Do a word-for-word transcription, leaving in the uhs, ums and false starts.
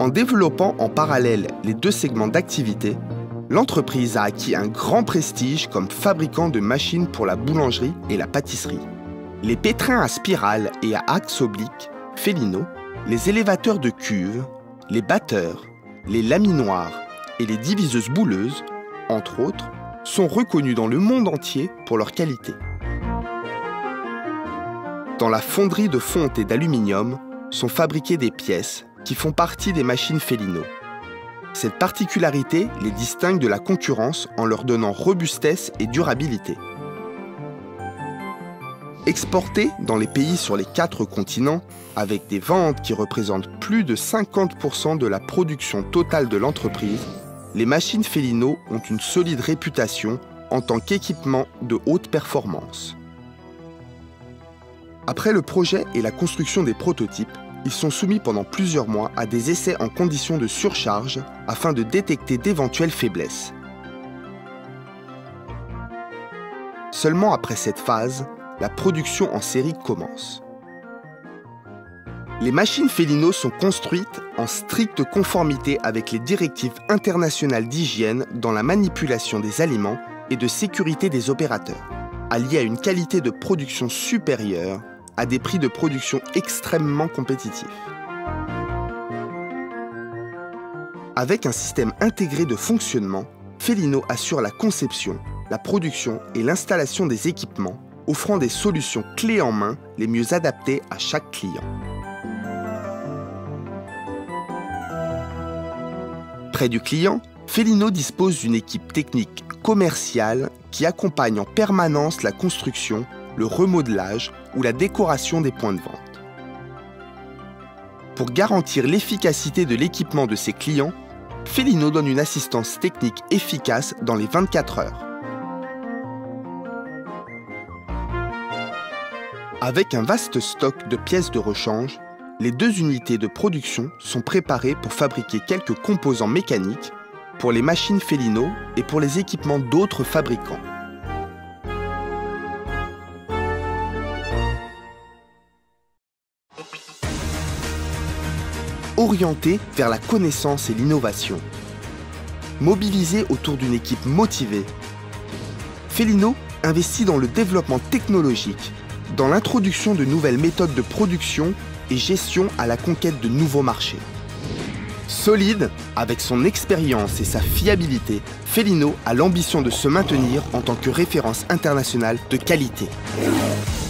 En développant en parallèle les deux segments d'activité, l'entreprise a acquis un grand prestige comme fabricant de machines pour la boulangerie et la pâtisserie. Les pétrins à spirale et à axe oblique, Fellino, les élévateurs de cuve, les batteurs, les laminoirs et les diviseuses bouleuses, entre autres, sont reconnus dans le monde entier pour leur qualité. Dans la fonderie de fonte et d'aluminium sont fabriquées des pièces qui font partie des machines Fellino. Cette particularité les distingue de la concurrence en leur donnant robustesse et durabilité. Exportées dans les pays sur les quatre continents, avec des ventes qui représentent plus de cinquante pour cent de la production totale de l'entreprise, les machines Fellino ont une solide réputation en tant qu'équipement de haute performance. Après le projet et la construction des prototypes, ils sont soumis pendant plusieurs mois à des essais en conditions de surcharge afin de détecter d'éventuelles faiblesses. Seulement après cette phase, la production en série commence. Les machines Fellino sont construites en stricte conformité avec les directives internationales d'hygiène dans la manipulation des aliments et de sécurité des opérateurs, alliées à une qualité de production supérieure à des prix de production extrêmement compétitifs. Avec un système intégré de fonctionnement, Fellino assure la conception, la production et l'installation des équipements, offrant des solutions clés en main les mieux adaptées à chaque client. Près du client, Fellino dispose d'une équipe technique commerciale qui accompagne en permanence la construction, le remodelage ou la décoration des points de vente. Pour garantir l'efficacité de l'équipement de ses clients, Fellino donne une assistance technique efficace dans les vingt-quatre heures. Avec un vaste stock de pièces de rechange, les deux unités de production sont préparées pour fabriquer quelques composants mécaniques pour les machines Fellino et pour les équipements d'autres fabricants. Orienté vers la connaissance et l'innovation, mobilisé autour d'une équipe motivée, Fellino investit dans le développement technologique, dans l'introduction de nouvelles méthodes de production et gestion à la conquête de nouveaux marchés. Solide, avec son expérience et sa fiabilité, Fellino a l'ambition de se maintenir en tant que référence internationale de qualité.